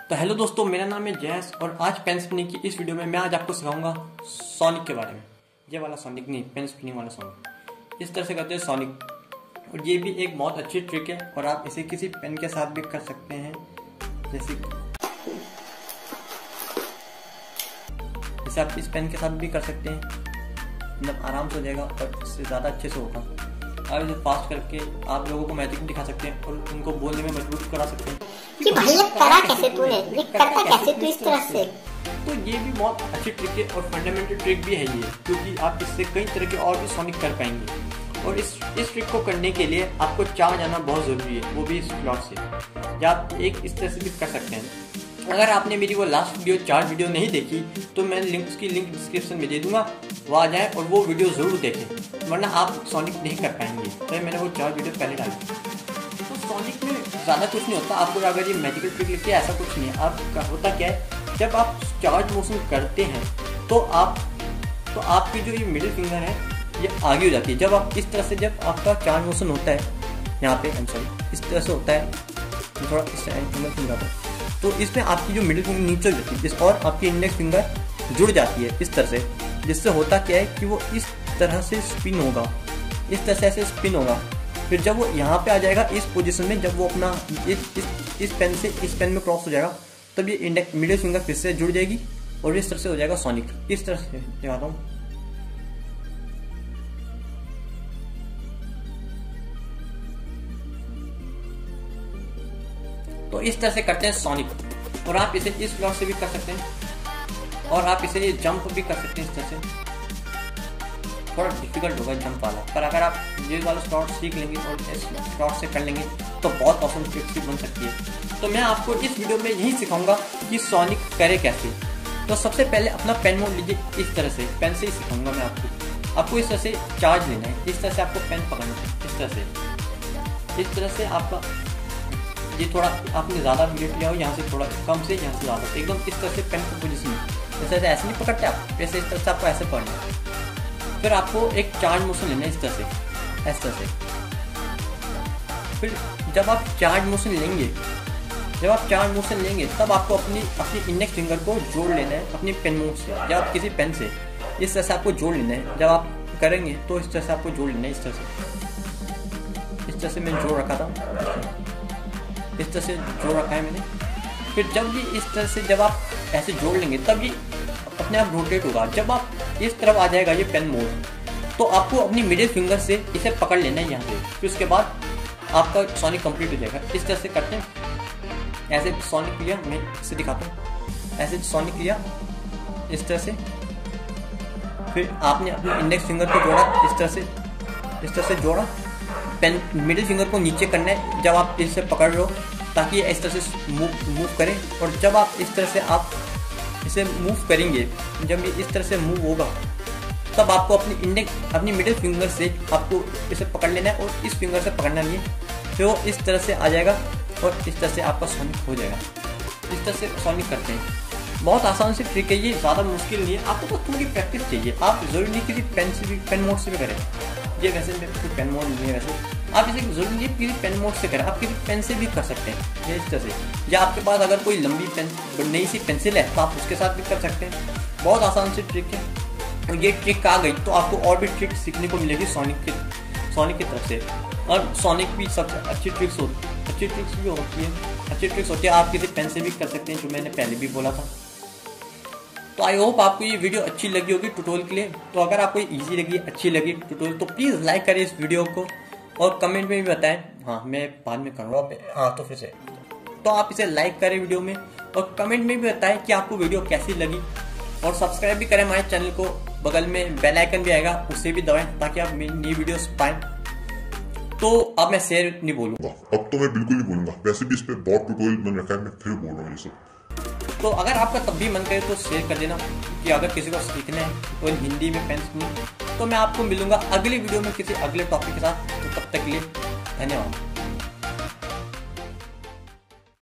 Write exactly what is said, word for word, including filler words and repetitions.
तो हेलो दोस्तों, मेरा नाम है जैस और आज पेन स्पिनिंग की इस वीडियो में मैं आज आपको सिखाऊंगा सोनिक के बारे में। ये वाला सोनिक नहीं, पेन स्पिनिंग वाला सोनिक। इस तरह से करते हैं सोनिक, और ये भी एक बहुत अच्छी ट्रिक है और आप इसे किसी पेन के साथ भी कर सकते हैं। जैसे इसे आप इस पेन के साथ भी कर सकते हैं, मतलब आराम से हो जाएगा और इससे ज़्यादा अच्छे से होगा। आप इसे फास्ट करके आप लोगों को मैजिक दिखा सकते हैं और उनको बोलने में मजबूर करा सकते हैं कि भाई ये करा कैसे तूने, ये करता कैसे तू इस तरह से। तो ये भी बहुत अच्छी ट्रिक है और फंडामेंटल ट्रिक भी है ये, क्योंकि आप इससे कई तरह के और भी सोनिक कर पाएंगे। और इस इस ट्रिक को करने के लिए आपको चार्ज आना बहुत ज़रूरी है, वो भी इस स्लॉट से, या आप एक इस तरह से भी कर सकते हैं। अगर आपने मेरी वो लास्ट वीडियो चार्ज वीडियो नहीं देखी तो मैं लिंक उसकी लिंक डिस्क्रिप्शन में दे दूंगा, वो आ जाए और वो वीडियो ज़रूर देखें, वरना आप सोनिक नहीं कर पाएंगे। तो मैंने वो चार्ज वीडियो पहले डाली। तो सोनिक में ज़्यादा कुछ नहीं होता, आपको अगर ये मैजिकल ट्रिक लिखते हैं ऐसा कुछ नहीं है। आपका होता क्या है, जब आप चार्ज मोशन करते हैं तो आप तो आपकी जो ये मिडिल फिंगर है ये आगे हो जाती है। जब आप इस तरह से, जब आपका चार्ज मोशन होता है यहाँ पे, सॉरी इस तरह से होता है, थोड़ा इस एंगल फिंगर पर, तो इसमें आपकी जो मिडिल फिंगर नीचे हो जाती है और आपकी इंडेक्स फिंगर जुड़ जाती है इस तरह से, जिससे होता क्या है कि वो इस तरह से स्पिन होगा, इस तरह से ऐसे स्पिन होगा। फिर जब वो यहाँ पे आ जाएगा इस पोजीशन में, जब वो अपना इस इस इस पेन से इस पेन में क्रॉस हो जाएगा, तब ये इंडेक्स मिडिल फिंगर फिर से जुड़ जाएगी और इस तरह से हो जाएगा सोनिक। इस तरह से दिखाता हूँ। तो इस तरह से करते हैं सोनिक, और आप इसे इस ब्लॉक से भी कर सकते हैं और आप इसे जंप भी कर सकते हैं इस तरह से। थोड़ा डिफिकल्ट होगा जंप वाला, पर अगर आप ये वाला स्लॉट सीख लेंगे और इस स्लॉट से कर लेंगे तो बहुत ऑसम ट्रिक्स भी बन सकती है। तो मैं आपको इस वीडियो में यही सिखाऊंगा कि सोनिक करे कैसे। तो सबसे पहले अपना पेन मोड लीजिए, इस तरह से पेन से ही सिखाऊंगा मैं आपको। आपको इस तरह से चार्ज लेना है, इस तरह से आपको पेन पकड़ना है, इस तरह से इस तरह से आपका ये थोड़ा आपने ज़्यादा वेट लिया हो, यहाँ से थोड़ा कम से यहाँ से ज़्यादा, एकदम इस तरह से पेन की पोजीशन में जैसे ऐसे ऐसे नहीं पकड़ते आप, वैसे इस तरह से आपको ऐसे पकड़ना है। फिर आपको एक चार्ज मोशन लेना है इस तरह से, इस तरह से। फिर जब आप चार्ज मोशन लेंगे जब आप चार्ज मोशन लेंगे तब आपको अपनी अपनी इंडेक्स फिंगर को जोड़ लेना है अपनी पेन मोड से, या आप किसी पेन से इस तरह से आपको जोड़ लेना है। जब आप करेंगे तो इस तरह से आपको जोड़ लेना है, इस तरह से इस तरह से मैंने जोड़ रखा था, इस तरह से जोड़ रखा है मैंने। फिर जब भी इस तरह से जब आप ऐसे जोड़ लेंगे तब ये अपने आप रोटेट होगा। जब आप इस तरफ आ जाएगा ये पेन मोड, तो आपको अपनी मिडिल फिंगर से इसे पकड़ लेना है यहाँ से। फिर उसके बाद आपका सोनिक कंप्लीट हो जाएगा। इस तरह से करते हैं, ऐसे सोनिक लिया, मैं इसे दिखाता हूँ, ऐसे सोनिक लिया इस तरह से। फिर आपने अपने इंडेक्स फिंगर को जोड़ा इस तरह से, इस तरह से जोड़ा। पेन मिडिल फिंगर को नीचे करना है जब आप इसे पकड़ रहे हो, ताकि ये इस तरह से मूव मूव करे। और जब आप इस तरह से आप इसे मूव करेंगे, जब ये इस तरह से मूव होगा, तब आपको अपनी इंडेक्स अपनी मिडिल फिंगर से आपको इसे पकड़ लेना है और इस फिंगर से पकड़ना नहीं है। फिर वो इस तरह से आ जाएगा और इस तरह से आपका सोनिक हो जाएगा। इस तरह से सोनिक करते हैं। बहुत आसान सी ट्रिक है ये, ज़्यादा मुश्किल नहीं है। आपको तो थोड़ी प्रैक्टिस चाहिए। आप जरूरी नहीं किसी पेन से भी पेन मोड से भी करें। ये वैसे कोई पेन मोड नहीं है, वैसे आप इसे जरूरी नहीं किसी पेन मोड से करें, आप किसी पेन से भी कर सकते हैं ये इस तरह से। या आपके पास अगर कोई लंबी पेन नई सी पेंसिल है तो आप उसके साथ भी कर सकते हैं। बहुत आसान सी ट्रिक है, और ये ट्रिक आ गई तो आपको और भी ट्रिक सीखने को मिलेगी सोनिक के सोनिक की तरफ से। और सोनिक भी सबसे अच्छी ट्रिक्स होती अच्छी ट्रिक्स भी होती है अच्छी ट्रिक्स होती है आप किसी पेन से भी कर सकते हैं, जो मैंने पहले भी बोला था। तो आई होप आपको ये वीडियो अच्छी लगी होगी ट्यूटोरियल के लिए। तो अगर आपको इजी लगी, अच्छी लगी ट्यूटोरियल, तो प्लीज़ लाइक करें इस वीडियो को और कमेंट में भी बताएं। हाँ, मैं बाद में करूँगा। हाँ, तो फिर से तो आप इसे लाइक करें वीडियो में, और कमेंट में भी बताएं कि आपको वीडियो कैसी लगी। और सब्सक्राइब भी करें हमारे चैनल को, बगल में बेल आइकन भी आएगा, उससे भी दबाएं ताकि आप मेरी नई वीडियोस पाएं। तो अब मैं शेयर नहीं बोलूँगा, अब तो मैं बिल्कुल नहीं बोलूँगा। वैसे भी इस पे बहुत ट्यूटोरियल बन रखा है, मैं फिर बोल रहा हूँ ये सब। तो अगर आपका तब भी मन करे तो शेयर कर देना, कि अगर किसी को सीखना है तो हिंदी में पेन स्पिनिंग। तो मैं आपको मिलूंगा अगली वीडियो में किसी अगले टॉपिक के साथ। तो तब तक के लिए धन्यवाद।